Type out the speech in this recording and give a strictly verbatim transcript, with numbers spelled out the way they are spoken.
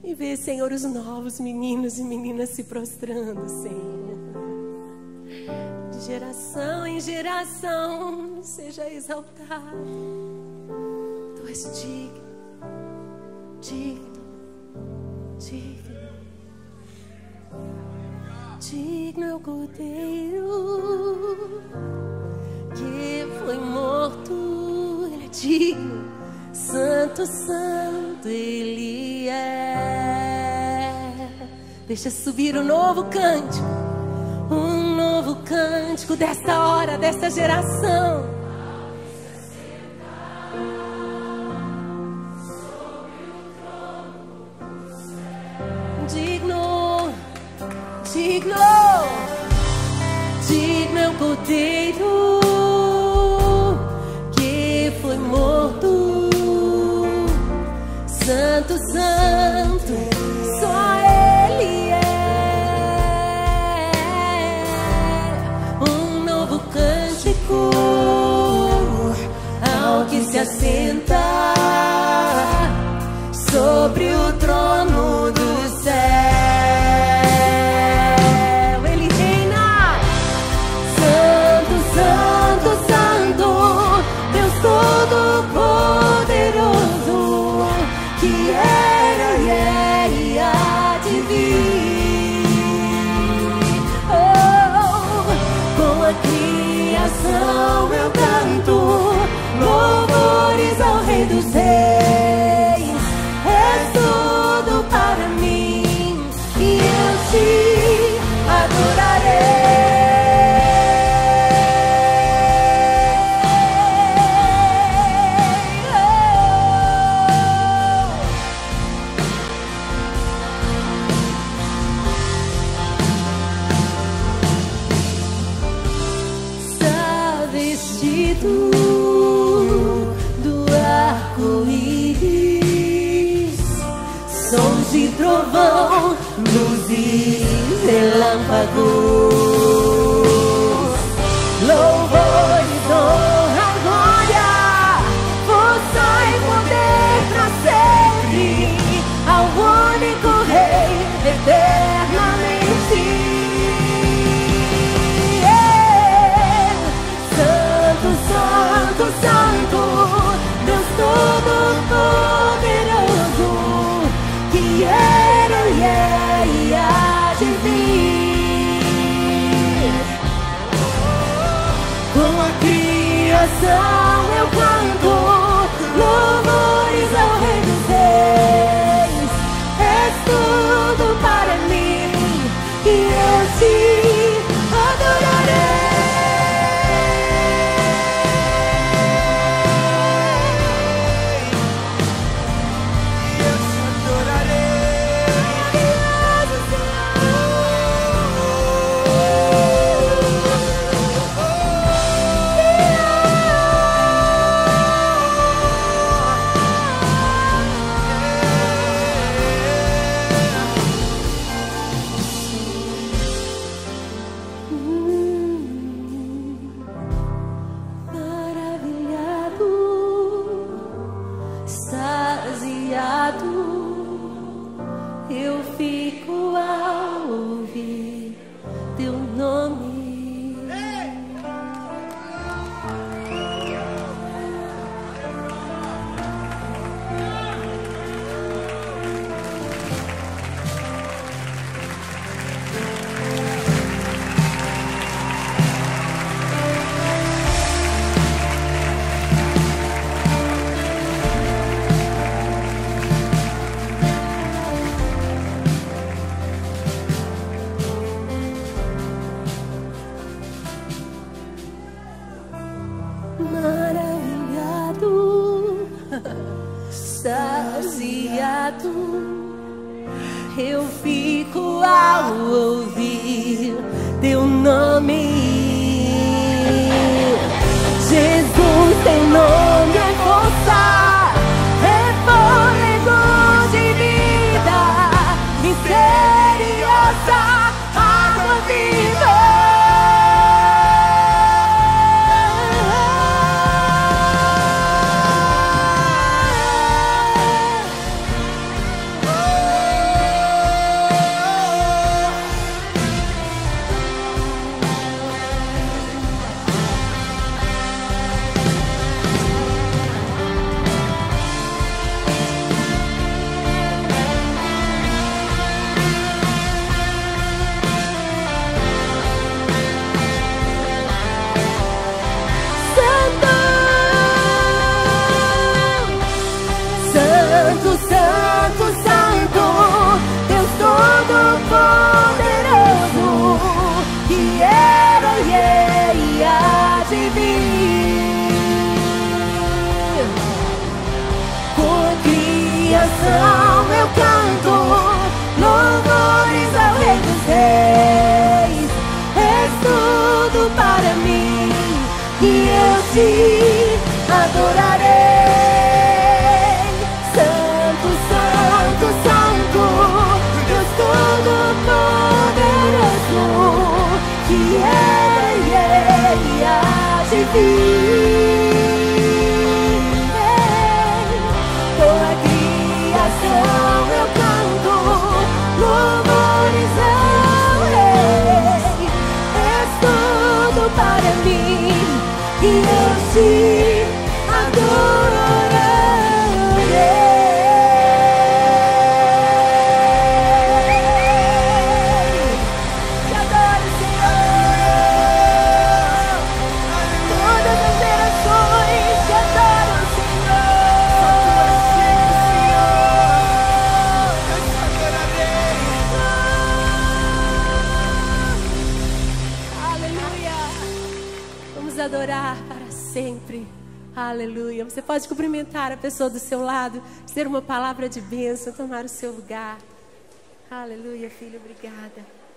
E ver, Senhor, os novos meninos e meninas se prostrando, Senhor. De geração em geração, seja exaltado. Tu és digno, digno, digno. Digno é o Cordeiro que foi morto. Ele é digno. Santo, santo Ele é. Deixa subir um novo cântico, um novo cântico desta hora, desta geração. Digno, digno, digno é o Cordeiro que foi morto. Santo, santo, só Ele é. Um novo cântico ao que se assenta sobre o trono do céu. Ele reina. Santo, santo, santo, Deus Todo-Poderoso, que era e é e há de vir. Oh, com a criação eu canto louvores ao Rei dos Reis. És tudo para mim e eu te adorarei. Sons de trovão, luzes, relâmpagos, louvores, honra, glória, força e poder pra sempre, ao único Rei eternamente. Yeah. Santo, santo, santo, Deus Todo-Poderoso, que era e é e há de vir. Com a criação eu canto louvores ao Rei dos Reis. És tudo para mim e eu te adorarei. Eu fico ao ouvir teu nome. Maravilhado, saciado, eu fico ao ouvir teu nome. Jesus, teu nome é força, é fôlego de vida, misteriosa água viva. Oh, te adorarei. Santo, santo, santo, Deus Todo-Poderoso, que era e é e há de vir. Toda criação eu canto louvores ao Rei. És tudo para mim e eu te adorarei. Te adoro, Senhor. Todas as gerações te adoram, Senhor. Aleluia. Vamos adorar para sempre. Aleluia. Você pode cumprimentar a pessoa do seu lado, dizer uma palavra de bênção, tomar o seu lugar. Aleluia, filho. Obrigada.